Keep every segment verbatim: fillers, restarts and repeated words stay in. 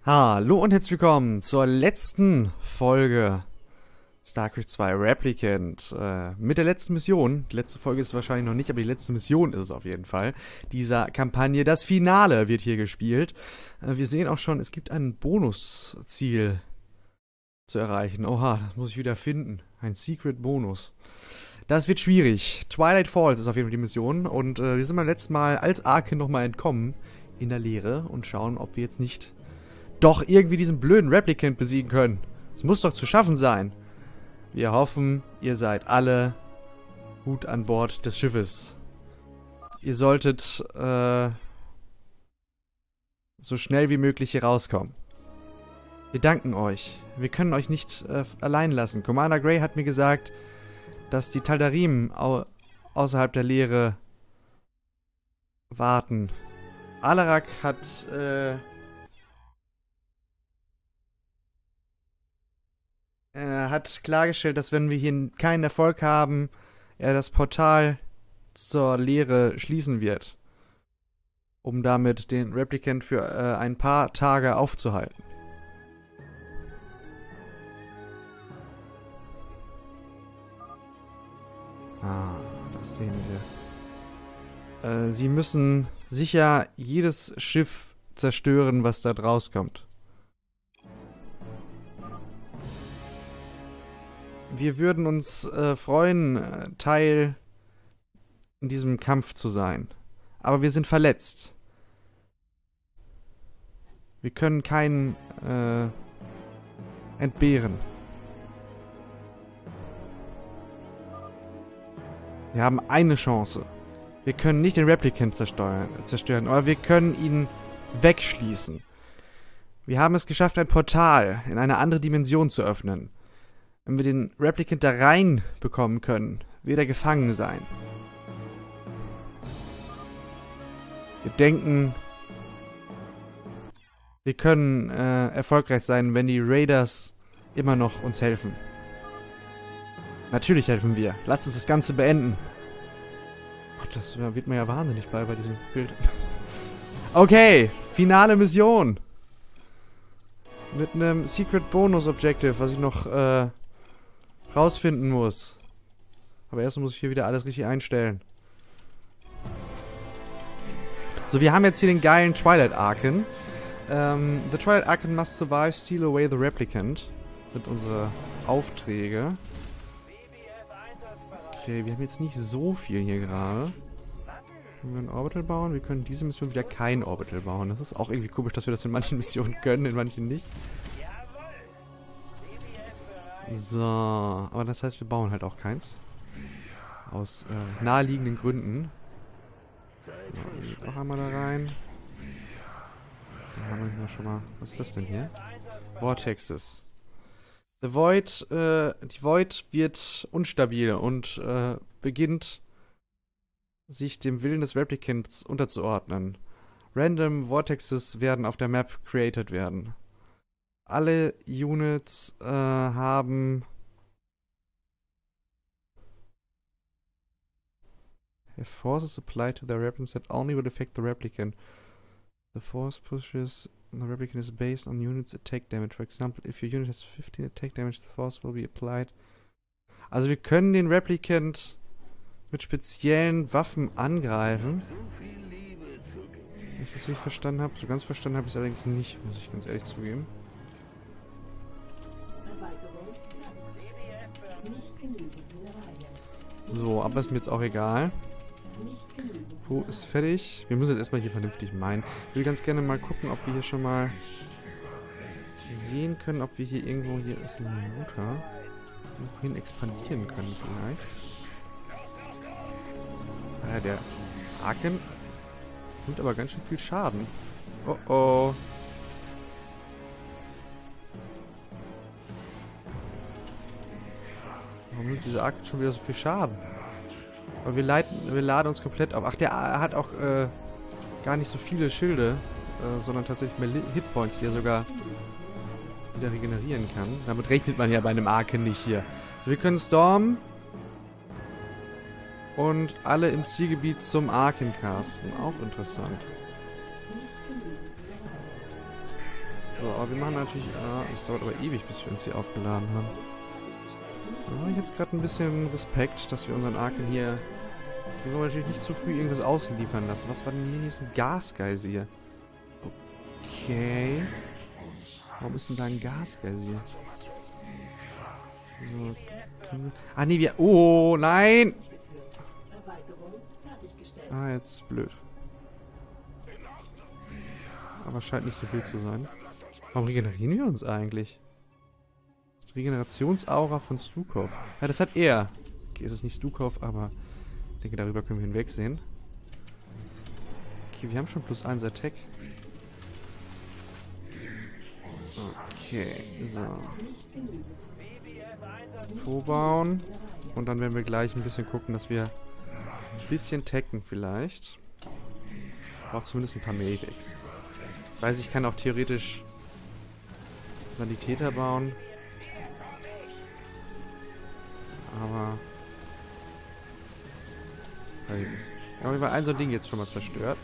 Hallo und herzlich willkommen zur letzten Folge StarCraft zwei Replicant. Äh, mit der letzten Mission. Die letzte Folge ist es wahrscheinlich noch nicht, aber die letzte Mission ist es auf jeden Fall. Dieser Kampagne. Das Finale wird hier gespielt. Äh, wir sehen auch schon, es gibt ein Bonusziel zu erreichen. Oha, das muss ich wieder finden. Ein Secret Bonus. Das wird schwierig. Twilight Falls ist auf jeden Fall die Mission. Und äh, wir sind beim letzten Mal als Arken nochmal entkommen in der Leere und schauen, ob wir jetzt nicht doch irgendwie diesen blöden Replicant besiegen können. Es muss doch zu schaffen sein. Wir hoffen, ihr seid alle gut an Bord des Schiffes. Ihr solltet äh, so schnell wie möglich hier rauskommen. Wir danken euch. Wir können euch nicht äh, allein lassen. Commander Grey hat mir gesagt, dass die Taldarim au außerhalb der Leere warten. Alarak hat äh, Er hat klargestellt, dass wenn wir hier keinen Erfolg haben, er das Portal zur Leere schließen wird. Um damit den Replicant für äh, ein paar Tage aufzuhalten. Ah, das sehen wir. Äh, sie müssen sicher jedes Schiff zerstören, was da draus kommt. Wir würden uns äh, freuen, Teil in diesem Kampf zu sein. Aber wir sind verletzt. Wir können keinen äh, entbehren. Wir haben eine Chance. Wir können nicht den Replicant zerstören, zerstören, aber wir können ihn wegschließen. Wir haben es geschafft, ein Portal in eine andere Dimension zu öffnen. Wenn wir den Replicant da rein bekommen können, wird er gefangen sein. Wir denken, wir können äh, erfolgreich sein, wenn die Raiders immer noch uns helfen. Natürlich helfen wir. Lasst uns das Ganze beenden. Gott, das wird mir ja wahnsinnig bei, bei diesem Bild. Okay, finale Mission. Mit einem Secret Bonus Objective, was ich noch äh, rausfinden muss. Aber erst muss ich hier wieder alles richtig einstellen. So, wir haben jetzt hier den geilen Twilight Arken. Ähm, the Twilight Arken must survive, steal away the Replicant. Das sind unsere Aufträge. Okay, wir haben jetzt nicht so viel hier gerade. Können wir ein Orbital bauen? Wir können diese Mission wieder kein Orbital bauen. Das ist auch irgendwie komisch, dass wir das in manchen Missionen können, in manchen nicht. So, aber das heißt, wir bauen halt auch keins. Aus äh, naheliegenden Gründen. So, noch einmal da rein. Dann haben wir schon mal. Was ist das denn hier? Vortexes. The Void, äh, die Void wird unstabil und äh, beginnt sich dem Willen des Replicants unterzuordnen. Random Vortexes werden auf der Map created werden. Alle Units äh, haben have forces applied to their weapons that only will affect the replicant. The force pushes the replicant is based on units attack damage. For example, if your unit has fifteen attack damage, the force will be applied. Also wir können den Replicant mit speziellen Waffen angreifen. Wenn ich das richtig verstanden habe. So ganz verstanden habe ich es allerdings nicht, muss ich ganz ehrlich zugeben. So, aber ist mir jetzt auch egal. Wo ist fertig? Wir müssen jetzt erstmal hier vernünftig meinen. Ich will ganz gerne mal gucken, ob wir hier schon mal sehen können, ob wir hier irgendwo, hier ist ein Motor, irgendwohin expandieren können vielleicht. Ah ja, der Arken nimmt aber ganz schön viel Schaden. Oh oh. Warum nimmt dieser Arken schon wieder so viel Schaden? Aber wir, leiten, wir laden uns komplett auf. Ach, der hat auch äh, gar nicht so viele Schilde, äh, sondern tatsächlich mehr Hitpoints, die er sogar wieder regenerieren kann. Damit rechnet man ja bei einem Arken nicht hier. So, wir können stormen und alle im Zielgebiet zum Arken casten. Auch interessant. So, aber wir machen natürlich... Ah, es dauert aber ewig, bis wir uns hier aufgeladen haben. Da habe ich jetzt gerade ein bisschen Respekt, dass wir unseren Arken hier... Wir wollen natürlich nicht zu früh irgendwas ausliefern lassen. Was war denn hier? Hier ist ein Gasgeysir. Okay. Warum ist denn da ein Gasgeysir? So. Ah, nee, wir... Oh, nein! Ah, jetzt ist blöd. Aber scheint nicht so viel zu sein. Warum regenerieren wir uns eigentlich? Regenerationsaura von Stukov. Ja, das hat er. Okay, es ist nicht Stukov, aber ich denke, darüber können wir hinwegsehen. Okay, wir haben schon plus eins Attack. Okay, so. Vorbauen. Und dann werden wir gleich ein bisschen gucken, dass wir ein bisschen tacken vielleicht. Braucht zumindest ein paar Medics. Ich weiß, ich kann auch theoretisch Sanitäter bauen. Aber... Ja, wir haben ein so ein Ding jetzt schon mal zerstört.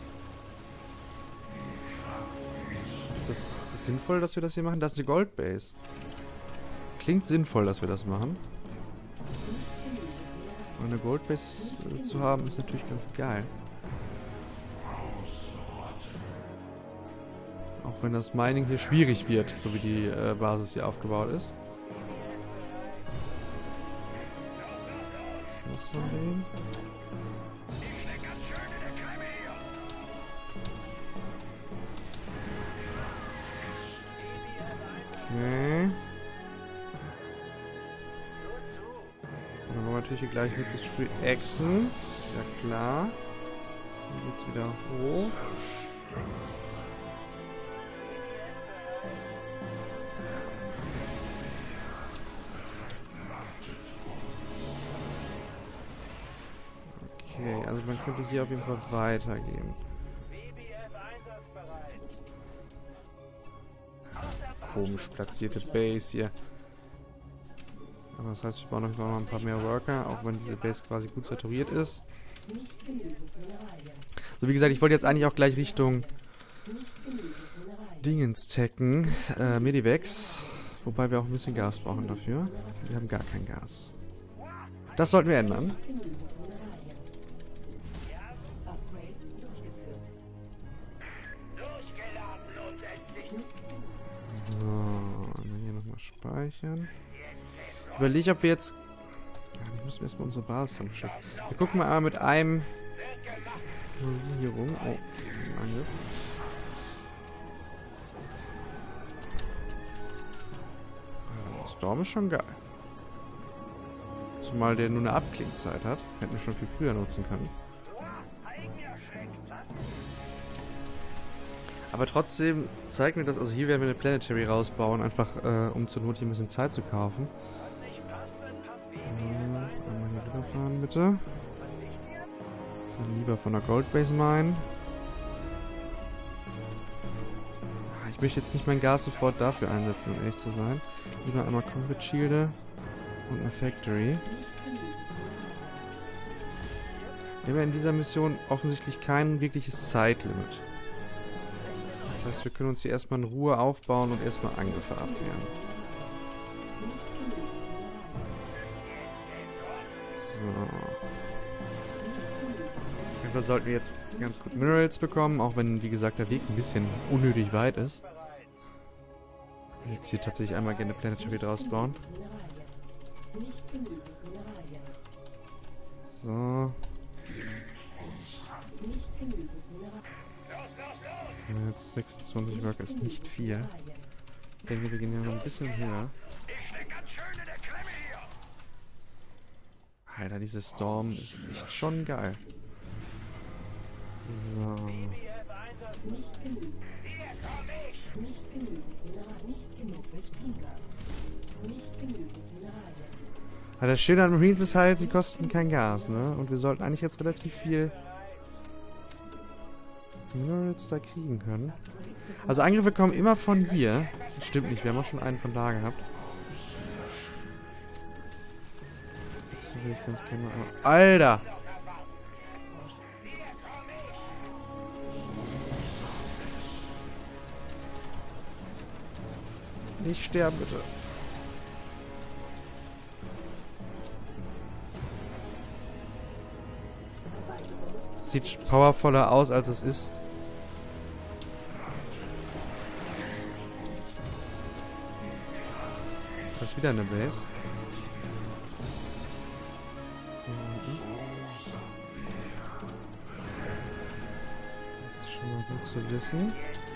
Ist das sinnvoll, dass wir das hier machen? Das ist eine Goldbase. Klingt sinnvoll, dass wir das machen. Und eine Goldbase zu haben, ist natürlich ganz geil. Auch wenn das Mining hier schwierig wird, so wie die äh, Basis hier aufgebaut ist. Was ist noch so ein Ding? Okay. Und dann wollen wir natürlich hier gleich möglichst früh exen. Ist ja klar. Dann geht's wieder hoch. Okay, also man könnte hier auf jeden Fall weitergehen. Komisch platzierte Base hier. Aber das heißt, wir brauchen noch ein paar mehr Worker, auch wenn diese Base quasi gut saturiert ist. So, wie gesagt, ich wollte jetzt eigentlich auch gleich Richtung Dingens tacken, äh, Medivacs. Wobei wir auch ein bisschen Gas brauchen dafür. Wir haben gar kein Gas. Das sollten wir ändern. So, dann hier nochmal speichern. Ich überlege, ob wir jetzt... Ja, wir müssen erstmal unsere Basis dann beschützen. Wir gucken mal mit einem... Hier rum. Oh, ein Angriff. Ja, Storm ist schon geil. Zumal der nur eine Abklingzeit hat. Hätten wir schon viel früher nutzen können. Aber trotzdem zeigt mir das, also hier werden wir eine Planetary rausbauen, einfach äh, um zur Not hier ein bisschen Zeit zu kaufen. Äh, einmal hier rüberfahren bitte. Dann lieber von der Goldbase mine. Ich möchte jetzt nicht mein Gas sofort dafür einsetzen, um ehrlich zu sein. Lieber einmal Combat Shielde und eine Factory. Wir haben ja in dieser Mission offensichtlich kein wirkliches Zeitlimit. Das heißt, wir können uns hier erstmal in Ruhe aufbauen und erstmal Angriffe abwehren. So. Auf jeden Fall sollten wir jetzt ganz gut Minerals bekommen, auch wenn, wie gesagt, der Weg ein bisschen unnötig weit ist. Ich würde jetzt hier tatsächlich einmal gerne Planetary draus bauen. So. Jetzt sechsundzwanzig Worker ist nicht viel. Ich denke, wir gehen ja noch ein bisschen höher. Alter, diese Storm ist echt schon geil. So. Aber das Schöne an Marines ist halt, sie kosten kein Gas, ne? Und wir sollten eigentlich jetzt relativ viel Minerals da kriegen können. Also Angriffe kommen immer von hier. Das stimmt nicht, wir haben auch schon einen von da gehabt. Das will ich ganz gerne mal... Alter! Nicht sterben, bitte. Sieht powervoller aus, als es ist. Das ist wieder eine Base. Das ist schon mal gut zu wissen.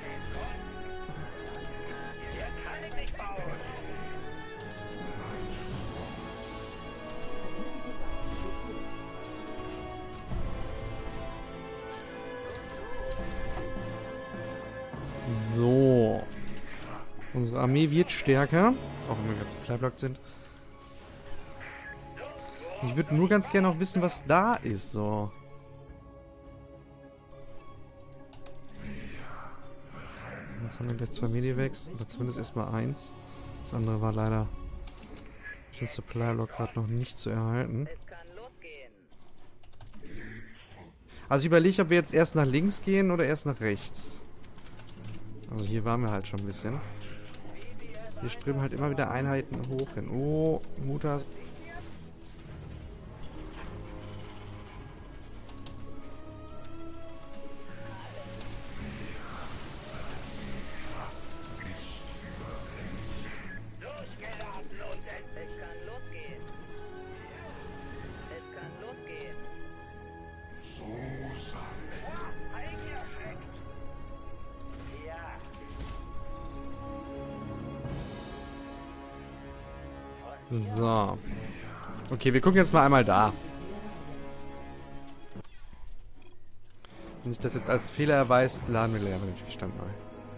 So. Unsere Armee wird stärker. Auch wenn wir ganz supply-blockt sind. Ich würde nur ganz gerne auch wissen, was da ist. So. Jetzt haben wir gleich zwei Medivacs. Oder zumindest erstmal eins. Das andere war leider durch den Supply-Block gerade noch nicht zu erhalten. Also ich überlege, ob wir jetzt erst nach links gehen oder erst nach rechts. Also hier waren wir halt schon ein bisschen. Hier strömen halt immer wieder Einheiten hoch hin. Oh, Mutas. So. Okay, wir gucken jetzt mal einmal da. Wenn sich das jetzt als Fehler erweist, laden wir gleich den Spielstand neu.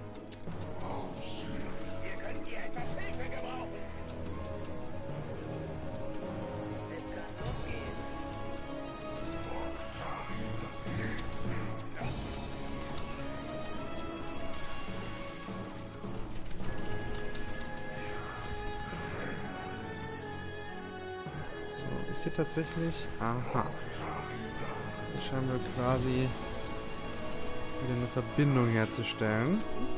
Hier tatsächlich. Aha. Hier scheinen wir quasi wieder eine Verbindung herzustellen.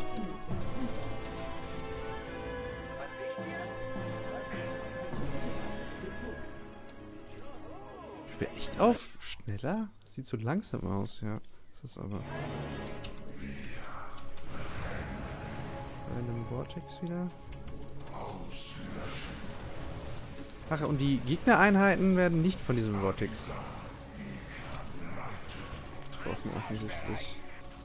Ich bin echt auf schneller? Sieht so langsam aus, ja. Das ist aber. Bei einem Vortex wieder. Ach, und die Gegnereinheiten werden nicht von diesem Vortex getroffen, offensichtlich.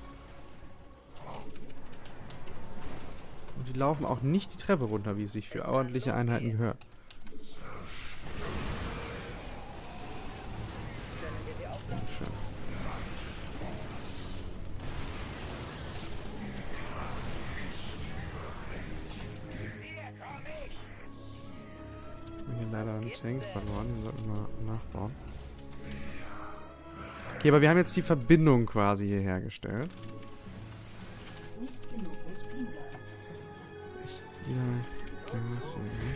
Und die laufen auch nicht die Treppe runter, wie es sich für ordentliche Einheiten gehört. Schön. Leider einen Tank verloren, den sollten wir nachbauen. Okay, aber wir haben jetzt die Verbindung quasi hier hergestellt. Echt wieder Gas hier, ne?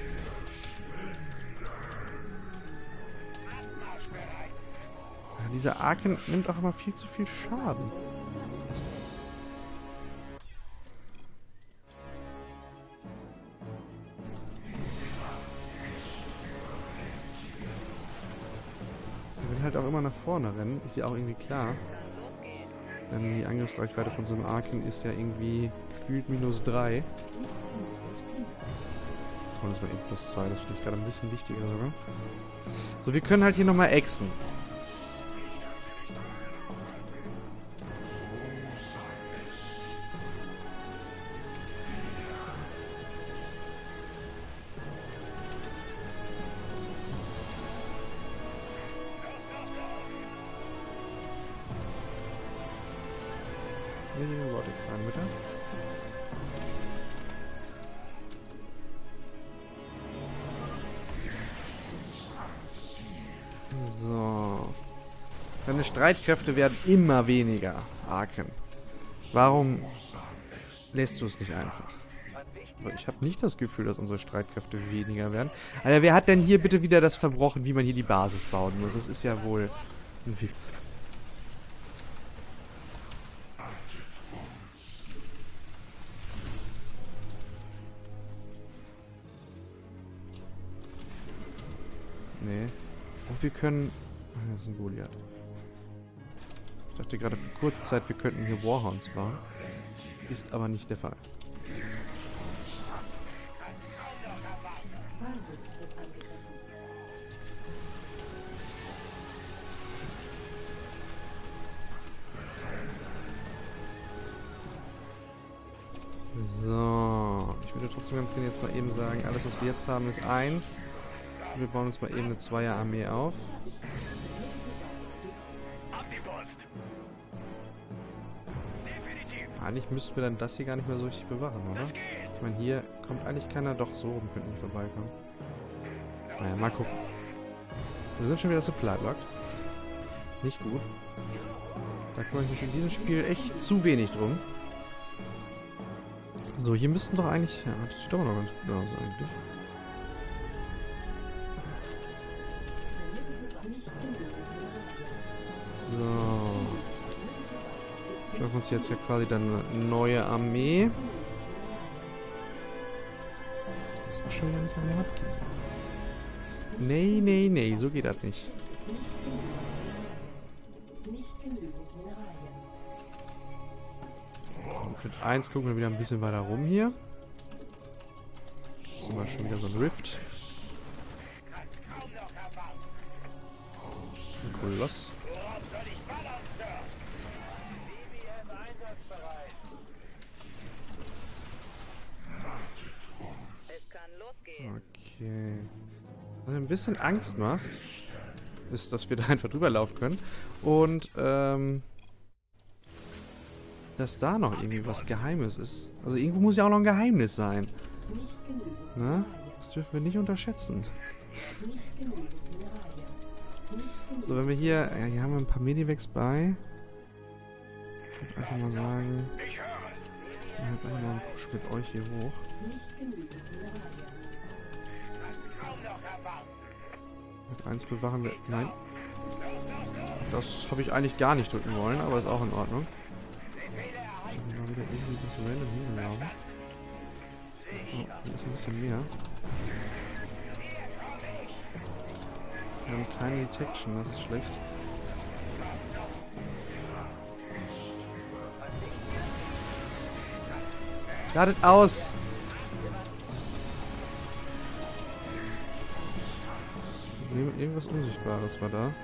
Ja, dieser Arken nimmt auch immer viel zu viel Schaden. Halt auch immer nach vorne rennen, ist ja auch irgendwie klar. Denn die Angriffsreichweite von so einem Arken ist ja irgendwie gefühlt minus drei. Und das war eh plus zwei, das finde ich gerade ein bisschen wichtiger sogar. So, wir können halt hier nochmal exen. Hier wollte ich sagen, bitte. So. Deine Streitkräfte werden immer weniger, Arken. Warum lässt du es nicht einfach? Ich habe nicht das Gefühl, dass unsere Streitkräfte weniger werden. Alter, wer hat denn hier bitte wieder das verbrochen, wie man hier die Basis bauen muss? Das ist ja wohl ein Witz. wir können... Ah, das ist ein Goliath. Ich dachte gerade für kurze Zeit, wir könnten hier Warhounds bauen. Ist aber nicht der Fall. So, ich würde trotzdem ganz gerne jetzt mal eben sagen, alles was wir jetzt haben ist eins. Wir bauen uns mal eben eine Zweier-Armee auf. Eigentlich müssten wir dann das hier gar nicht mehr so richtig bewachen, oder? Ich meine, hier kommt eigentlich keiner. Doch, so oben könnten die vorbeikommen. Naja, mal gucken. Wir sind schon wieder supply locked. Nicht gut. Da kümmere ich mich in diesem Spiel echt zu wenig drum. So, hier müssten doch eigentlich... Ja, das sieht aber noch ganz gut aus eigentlich. So. Wir schaffen uns jetzt ja quasi dann eine neue Armee. Das ist schon wieder nicht mehr gehabt. Nee, nee, nee, so geht das nicht. Mit eins gucken wir wieder ein bisschen weiter rum hier. Das ist zum Beispiel schon wieder so ein Rift. Ein Koloss. Okay. Was mir ein bisschen Angst macht, ist, dass wir da einfach drüber laufen können. Und, ähm... dass da noch irgendwie was Geheimes ist. Also irgendwo muss ja auch noch ein Geheimnis sein. Na? Das dürfen wir nicht unterschätzen. So, wenn wir hier... Ja, hier haben wir ein paar Medivacs bei. Ich würde einfach mal sagen... Ich mache jetzt einfach mal einen Push mit euch hier hoch. Mit eins bewachen wir... Nein. Das habe ich eigentlich gar nicht drücken wollen, aber ist auch in Ordnung. Mal wieder irgendwie das random hingelaufen. Oh, hier ist ein bisschen mehr. Wir haben keine Detection, das ist schlecht. Ladet aus! Irgendwas Unsichtbares war da.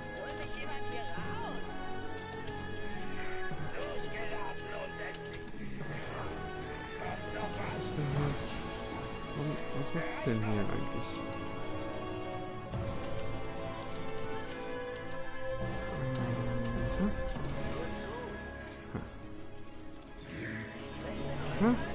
Was macht denn hier eigentlich? Hm. Hm?